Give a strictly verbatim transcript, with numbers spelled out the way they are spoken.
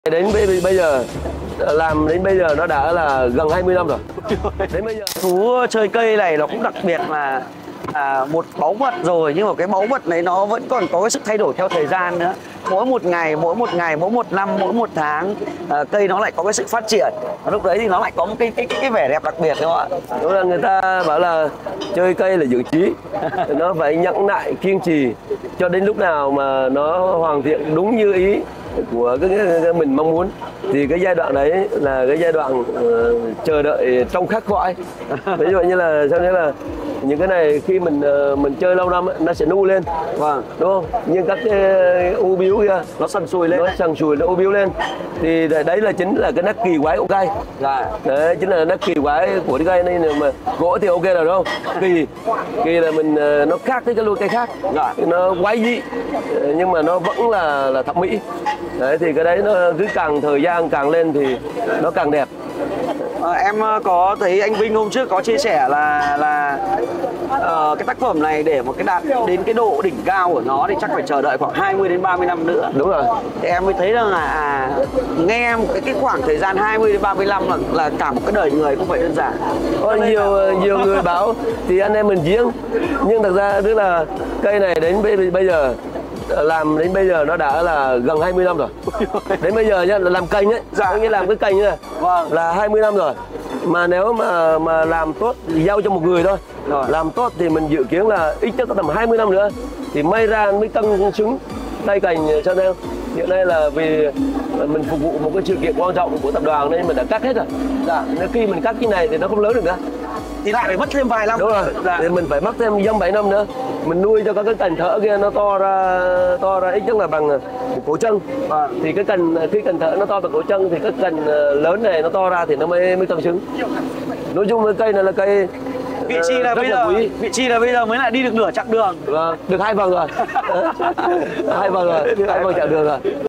Đến bây giờ làm đến bây giờ nó đã là gần hai mươi năm rồi. Đến bây giờ Thú chơi cây này nó cũng đặc biệt là à, một báu vật rồi, nhưng mà cái báu vật này nó vẫn còn có cái sự thay đổi theo thời gian nữa. Mỗi một ngày, mỗi một ngày, mỗi một năm, mỗi một tháng à, cây nó lại có cái sự phát triển. Và lúc đấy thì nó lại có một cái cái, cái, cái vẻ đẹp đặc biệt đúng không ạ? đúng là người ta bảo là chơi cây là dưỡng trí, nó phải nhẫn nại kiên trì cho đến lúc nào mà nó hoàn thiện đúng như ý của cái, cái, cái mình mong muốn. Thì cái giai đoạn đấy là cái giai đoạn uh, chờ đợi trong khắc khoải. Ví dụ như là sao thế là những cái này khi mình uh, mình chơi lâu năm ấy, nó sẽ nu lên, Vâng. đúng không? Nhưng các cái u biếu kia Nó sần sùi lên. nó sần sùi, nó u biếu lên, thì đấy là chính là cái nét kỳ quái của cây. Dạ. Đấy chính là nét kỳ quái của cái cây. Nên mà gỗ thì ok rồi, đúng không? Kỳ kỳ là mình uh, nó khác với cái lôi cây khác. Dạ. Nó quái dị nhưng mà nó vẫn là là thẩm mỹ. Đấy thì cái đấy nó cứ càng thời gian càng lên thì nó càng đẹp. À, em có thấy anh Vinh hôm trước có chia sẻ là là uh, cái tác phẩm này để một cái đạt đến cái độ đỉnh cao của nó thì chắc phải chờ đợi khoảng hai mươi đến ba mươi năm nữa. Đúng rồi. Thì em mới thấy rằng là à, nghe một cái, cái khoảng thời gian hai mươi đến ba mươi năm là, là cả một cái đời người không phải đơn giản. Có nhiều là... nhiều người bảo thì anh em mình giếng, nhưng thật ra tức là cây này đến bây giờ làm đến bây giờ nó đã là gần hai mươi năm rồi. Đến bây giờ nhá, làm kênh ấy, dạ. nghĩa làm cái kênh ấy, Vâng. là hai mươi năm rồi. Mà nếu mà mà làm tốt thì giao cho một người thôi. Rồi. Làm tốt thì mình dự kiến là ít nhất có tầm hai mươi năm nữa thì may ra mới cân xứng tay cành cho nên hiện nay là vì mình phục vụ một cái sự kiện quan trọng của tập đoàn nên mình đã cắt hết rồi. Dạ. Nếu khi mình cắt cái này thì nó không lớn được nữa. Thì lại phải mất thêm vài năm. Đúng rồi. Dạ. Thì mình phải mất thêm dăm bảy năm nữa. Mình nuôi cho các cái cành thỡ kia nó to ra to ra ít nhất là bằng một cổ chân. Vâng. Thì cái cành khi cành thỡ nó to bằng cổ chân thì cái cành lớn này nó to ra thì nó mới mới cân xứng. Nói chung cái cây này là cây Vị trí là bây giờ quý. vị trí là bây giờ mới lại đi được nửa chặng đường. Vâng, được hai vòng rồi. hai vòng rồi, hai vòng chặng đường rồi.